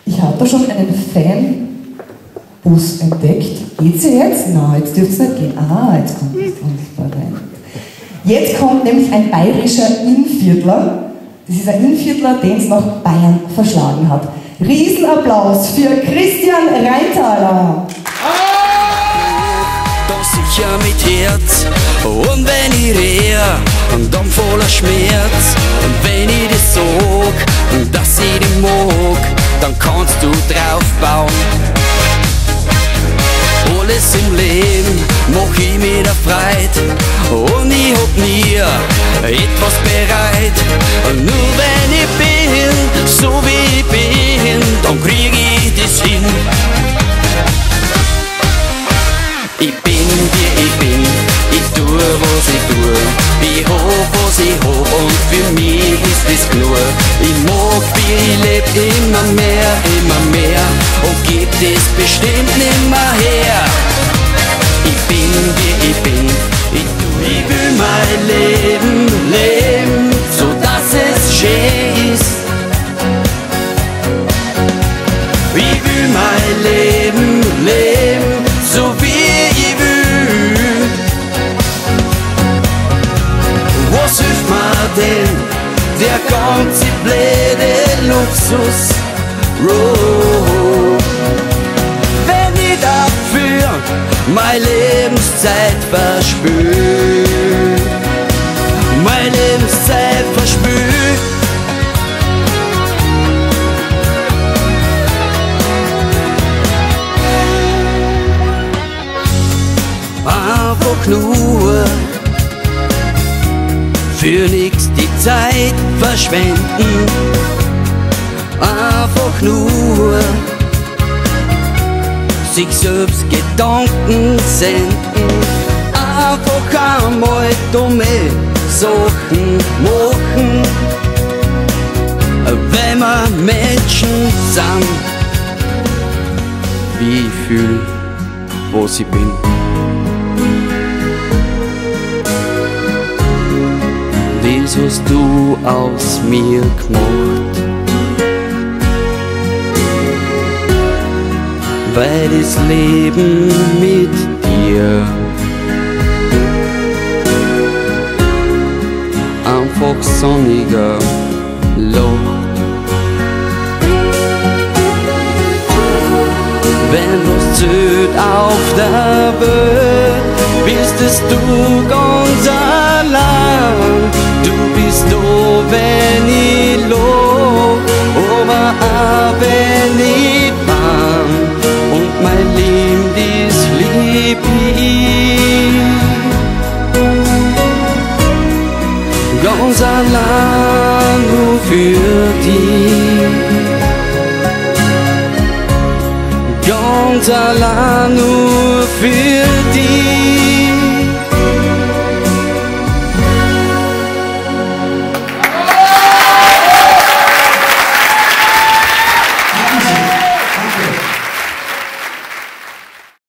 Ich habe da schon einen Fanbus entdeckt. Geht sie jetzt? Nein, jetzt dürfte es nicht gehen. Ah, jetzt kommt das transparent. Jetzt kommt nämlich ein bayerischer Innviertler. Das ist ein Innviertler, den es nach Bayern verschlagen hat. Riesenapplaus für Christian Reintaler. Doch sicher mit Herz, und wenn ich rehr, und dann voller Schmerz, und wenn ich das sag, dass ich dich mag, dann kannst du drauf bauen. Alles im Leben mach ich mit der Freude, und ich hab nie etwas bereit. Nur wenn ich bin, so wie ich bin, dann krieg ich das hin. Ich bin wie ich bin, ich tue was ich tue, ich hab was ich hab und für mich ist das genug. Ich mag wie ich leb immer mehr und geb das bestimmt nimmer her. Ich bin wie ich bin, ich will mein Leben leben, so dass es schön ist. Ich will mein Leben leben, so wie ich will. Was hilft mir denn der ganze blöde Luxus? Wenn ich dafür meine Lebenszeit verspüre, meine Lebenszeit verspüre. Einfach nur für nix die Zeit verschwenden, einfach nur sich selbst Gedanken senden, einfach einmal dumme Sachen machen, wenn wir Menschen sind. Wie ich fühl, was ich bin. Das hast du aus mir gemacht, weil das Leben mit dir einfach sonniger lacht. Wenn was zählt auf der Welt, bist es du ganz allein. Du bist da, wenn ich lach, aber auch wenn ich bang, und mein Leben, das lieb ich. Ganz allein nur für dich, ganz allein nur für dich.